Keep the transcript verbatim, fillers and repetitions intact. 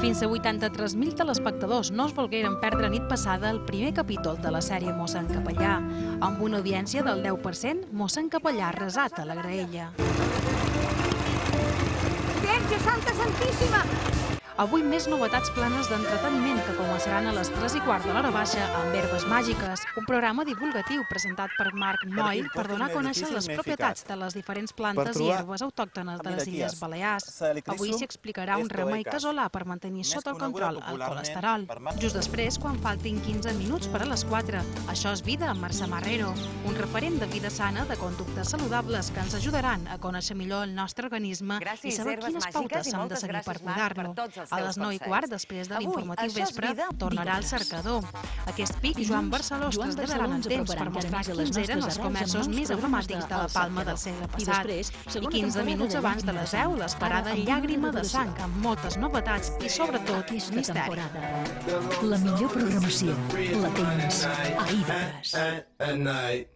Fins a vuitanta-tres mil telespectadors no es volgueren perdre nit passada el primer capítol de la sèrie Mossèn Capellà. Amb una audiència del deu per cent, Mossèn Capellà ha resat a la graella. Verge Santa Santíssima! Avui més novetats planes d'entreteniment que començaran a les tres i quart de l'hora baixa amb Herbes Màgiques, un programa divulgatiu presentat per Marc Moll per donar a conèixer les propietats de les diferents plantes i herbes autòctones de les Illes Balears. Avui s'hi explicarà un remei casolà per mantenir sota el control el colesterol. Just després, quan faltin quinze minuts per a les quatre. Això és Vida amb Mercè Marrero, un referent de vida sana de conductes saludables que ens ajudaran a conèixer millor el nostre organisme i saber quines pautes s'han de seguir per cuidar-lo. A les nou i quart, després de l'informatiu vespre, tornarà al cercador. Aquest pic, Joan Barceló es traslladaran en temps per mostrar quins eren els comerços més emblemàtics de la Palma del segle passat. I quinze minuts abans de les deu, l'esperada Llàgrima de sang, amb moltes novetats i, sobretot, misteri. La millor programació la tens a I V tres.